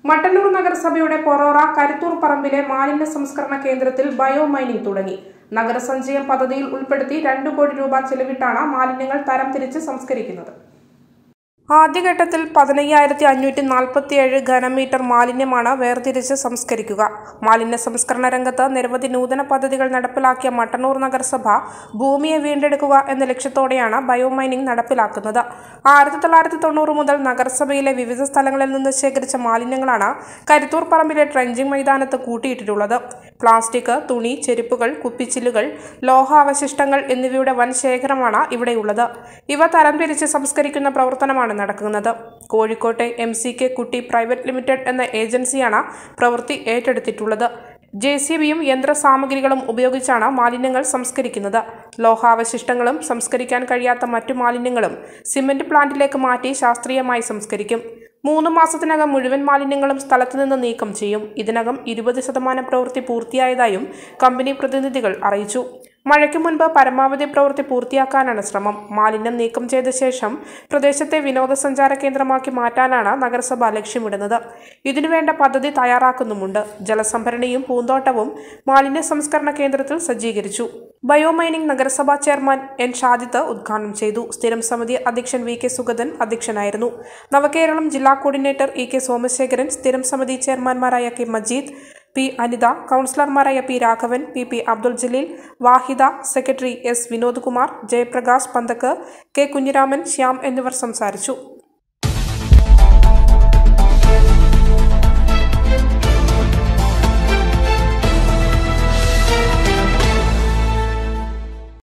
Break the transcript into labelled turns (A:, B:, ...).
A: മട്ടന്നൂർ നഗരസഭയുടെ പൊറോറ കരുത്തൂർ പറമ്പിലെ മാലിന്യ സംസ്കരണ കേന്ദ്രത്തിൽ ബയോ മൈനിംഗ് തുടങ്ങി. നഗരസഞ്ചയം പദ്ധതിയിൽ ഉൾപ്പെടുത്തി 2 കോടി രൂപ ചെലവിട്ടാണ് മാലിന്യങ്ങൾ തരംതിരിച്ച് സംസ്കരിക്കുന്നത്. ആദ്യഘട്ടത്തിൽ 15,547 ഘനമീറ്റർ മാലിന്യമാണ് വേർതിരിച്ച് സംസ്കരിക്കുക. മാലിന്യ സംസ്കരണ രംഗത്ത് നിരവധി നൂതന പദ്ധതികൾ നടപ്പിലാക്കിയ മട്ടന്നൂർ നഗരസഭ ഭൂമിയെ വീണ്ടെടുക്കുക എന്ന ലക്ഷ്യത്തോടെയാണ് ബയോമൈനിംഗ് നടപ്പിലാക്കുന്നത്. 1990 മുതൽ നഗരസഭയിലെ വിവിധ സ്ഥലങ്ങളിൽ നിന്ന് ശേഖരിച്ച മാലിന്യങ്ങളാണ് കരുത്തൂർ പറമ്പിലെ ട്രെഞ്ചിങ് മൈതാനത്ത് കൂട്ടിയിട്ടിട്ടുള്ളത്. പ്ലാസ്റ്റിക്, തുണി, ചെരുപ്പുകൾ, കുപ്പിച്ചില്ലുകൾ, ലോഹാവശിഷ്ടങ്ങൾ എന്നിവയുടെ വൻ ശേഖരമാണ് ഇവിടെയുള്ളത്. ഇവ തരംതിരിച്ച് സംസ്കരിക്കുന്ന പ്രവർത്തനമാണ് നടക്കുന്നത്. കോഴിക്കോട്ടെ MCK കുട്ടി പ്രൈവറ്റ് ലിമിറ്റഡ് എന്ന ഏജൻസിയാണ് പ്രവൃത്തി ഏറ്റെടുത്തിട്ടുള്ളത്. JCBയും യന്ത്ര സാമഗ്രികളും ഉപയോഗിച്ചാണ് മാലിന്യങ്ങൾ സംസ്കരിക്കുന്നത്. ലോഹാവശിഷ്ടങ്ങളും സംസ്കരിക്കാൻ കഴിയാത്ത മറ്റു മാലിന്യങ്ങളും സിമന്റ് പ്ലാന്റിലേക്ക് മാറ്റി ശാസ്ത്രീയമായി സംസ്കരിക്കും. 3 മാസത്തിനകം മുഴുവൻ മാലിന്യങ്ങളും സ്ഥലത്തുനിന്ന് നീക്കം ചെയ്യും. ഇതിനകം 20% പ്രവൃത്തി പൂർത്തിയായതായും കമ്പനി പ്രതിനിധികൾ അറിയിച്ചു. മഴയ്ക്ക് മുൻപ് പരമാവധി പ്രവൃത്തി പൂർത്തിയാക്കാനാണ് ശ്രമം. മാലിന്യം നീക്കം ചെയ്ത ശേഷം പ്രദേശത്തെ വിനോദസഞ്ചാര കേന്ദ്രമാക്കി മാറ്റാനാണ് നഗരസഭ ലക്ഷ്യമിടുന്നത്. ഇതിനുവേണ്ട പദ്ധതി തയ്യാറാക്കുന്നുമുണ്ട്. ജലസംഭരണിയും പൂന്തോട്ടവും മാലിന്യ സംസ്കരണ കേന്ദ്രത്തിൽ സജ്ജീകരിച്ചു. ബയോമൈനിംഗ് നഗരസഭാ ചെയർമാൻ N. ഷാജിത്ത് ഉദ്ഘാടനം ചെയ്തു. സ്ഥിരം സമിതി അധ്യക്ഷൻ VK സുഗതൻ അധ്യക്ഷനായിരുന്നു. നവകേരളം ജില്ലാ കോർഡിനേറ്റർ EK സോമശേഖരൻ, സ്ഥിരം സമിതി ചെയർമാൻമാരായ K. മജീദ്, P. അനിത, കൗൺസിലർമാരായ P. Raghavan, PP. Abdul Jaleel, Vahida, secretary S. Vinod Kumar, Jayaprakash പന്തക്ക്, K. കുഞ്ഞിരാമൻ, ശ്യാം എന്നിവർ സംസാരിച്ചു.